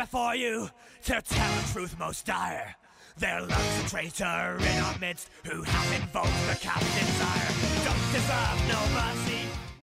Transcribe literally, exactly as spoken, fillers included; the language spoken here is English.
before you to tell the truth most dire. There lurks a traitor in our midst who hath invoked the captain's ire. Don't deserve no mercy